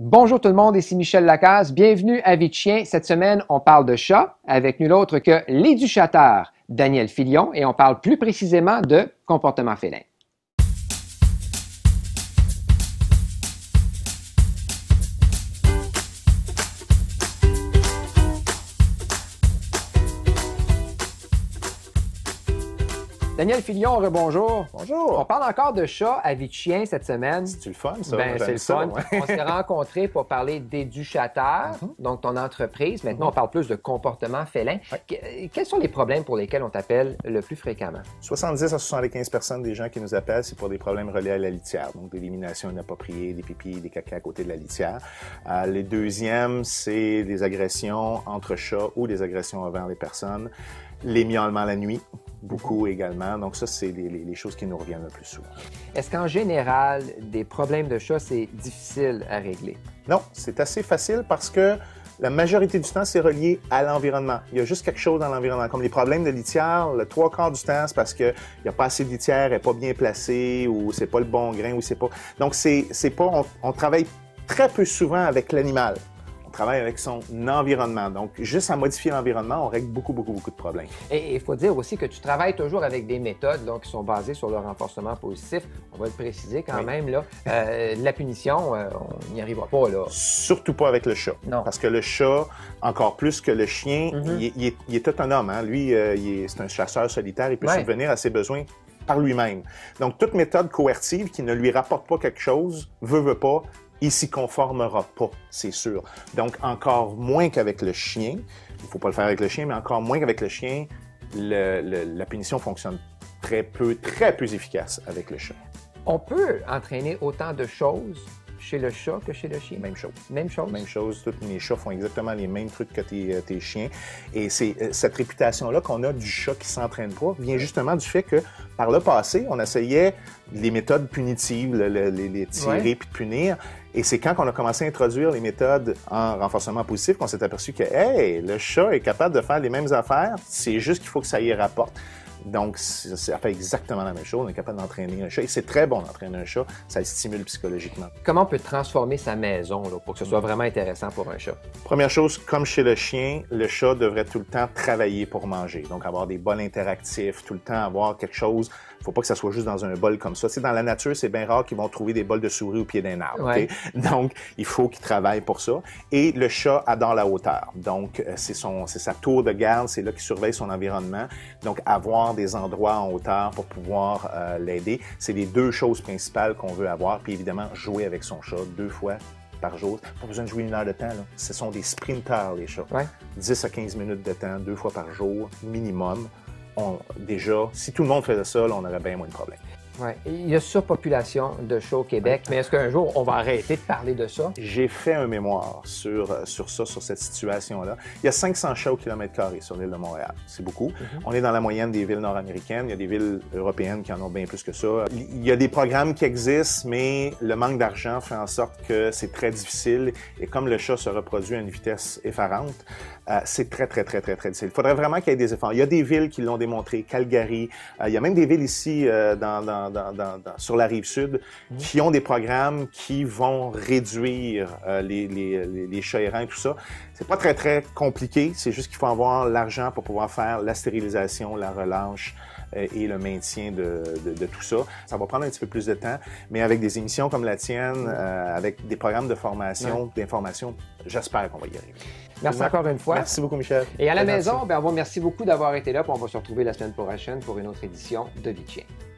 Bonjour tout le monde, ici Michel Lacasse. Bienvenue à Vie de chien. Cette semaine, on parle de chat avec nul autre que l'éducateur Daniel Filion et on parle plus précisément de comportement félin. Daniel Filion, rebonjour. Bonjour. On parle encore de chat à Vie de chien cette semaine. C'est le fun, ça? Ben, c'est le fun. Ouais. On s'est rencontrés pour parler d'éducateur, donc ton entreprise. Maintenant, on parle plus de comportement félin. Quels sont les problèmes pour lesquels on t'appelle le plus fréquemment? 70 à 75 % des gens qui nous appellent, c'est pour des problèmes reliés à la litière, donc d'élimination inappropriée, des pipis, des caca à côté de la litière. Les deuxièmes, c'est des agressions entre chats ou des agressions envers les personnes. Les miaulements la nuit, beaucoup également. Donc ça, c'est les choses qui nous reviennent le plus souvent. Est-ce qu'en général, des problèmes de chat, c'est difficile à régler? Non, c'est assez facile parce que la majorité du temps, c'est relié à l'environnement. Il y a juste quelque chose dans l'environnement. Comme les problèmes de litière, le 3/4 du temps, c'est parce qu'il n'y a pas assez de litière, elle n'est pas bien placée, ou c'est pas le bon grain, ou c'est pas... Donc, c'est pas... On travaille très peu souvent avec l'animal. On travaille avec son environnement. Donc, juste à modifier l'environnement, on règle beaucoup de problèmes. Et il faut dire aussi que tu travailles toujours avec des méthodes donc, qui sont basées sur le renforcement positif. On va le préciser quand même. Là. La punition, on n'y arrivera pas. Là. Surtout pas avec le chat. Non. Parce que le chat, encore plus que le chien, il est autonome. Hein? Lui, c'est un chasseur solitaire. Il peut subvenir à ses besoins par lui-même. Donc, toute méthode coercitive qui ne lui rapporte pas quelque chose, veut pas, il s'y conformera pas, c'est sûr. Donc, encore moins qu'avec le chien, il faut pas le faire avec le chien, mais encore moins qu'avec le chien, la punition fonctionne très peu efficace avec le chat. On peut entraîner autant de choses chez le chat que chez le chien? Même chose. Même chose? Même chose. Tous mes chats font exactement les mêmes trucs que tes chiens. Et c'est cette réputation-là qu'on a du chat qui s'entraîne pas vient justement du fait que, par le passé, on essayait les méthodes punitives, les tirer puis punir. Et c'est quand on a commencé à introduire les méthodes en renforcement positif qu'on s'est aperçu que, hey, le chat est capable de faire les mêmes affaires, c'est juste qu'il faut que ça y rapporte. Donc, ça fait exactement la même chose. On est capable d'entraîner un chat. Et c'est très bon d'entraîner un chat. Ça le stimule psychologiquement. Comment on peut transformer sa maison là, pour que ce soit vraiment intéressant pour un chat? Première chose, comme chez le chien, le chat devrait tout le temps travailler pour manger. Donc, avoir des bols interactifs, tout le temps avoir quelque chose. Il ne faut pas que ça soit juste dans un bol comme ça. Tu sais, dans la nature, c'est bien rare qu'ils vont trouver des bols de souris au pied d'un arbre. Ouais. Okay? Donc, il faut qu'ils travaillent pour ça. Et le chat adore la hauteur. Donc, c'est sa tour de garde. C'est là qu'il surveille son environnement. Donc, avoir des endroits en hauteur pour pouvoir l'aider. C'est les deux choses principales qu'on veut avoir. Puis évidemment, jouer avec son chat 2 fois par jour. Pas besoin de jouer 1 heure de temps. Là. Ce sont des sprinters, les chats. Ouais. 10 à 15 minutes de temps, 2 fois par jour, minimum. Déjà, si tout le monde faisait ça, là, on aurait bien moins de problèmes. Ouais. Il y a surpopulation de chats au Québec, mais est-ce qu'un jour, on va arrêter de parler de ça? J'ai fait un mémoire sur cette situation-là. Il y a 500 chats au kilomètre carré sur l'île de Montréal. C'est beaucoup. On est dans la moyenne des villes nord-américaines. Il y a des villes européennes qui en ont bien plus que ça. Il y a des programmes qui existent, mais le manque d'argent fait en sorte que c'est très difficile. Et comme le chat se reproduit à une vitesse effarante, c'est très difficile. Il faudrait vraiment qu'il y ait des efforts. Il y a des villes qui l'ont démontré, Calgary. Il y a même des villes ici sur la rive sud qui ont des programmes qui vont réduire les chats errants et tout ça. C'est pas très compliqué. C'est juste qu'il faut avoir l'argent pour pouvoir faire la stérilisation, la relâche et le maintien de tout ça. Ça va prendre un petit peu plus de temps, mais avec des émissions comme la tienne, avec des programmes de formation, d'information, j'espère qu'on va y arriver. Merci encore une fois. Merci beaucoup, Michel. Et à la maison, merci beaucoup d'avoir été là. Puis on va se retrouver la semaine prochaine pour une autre édition de Vie de chien.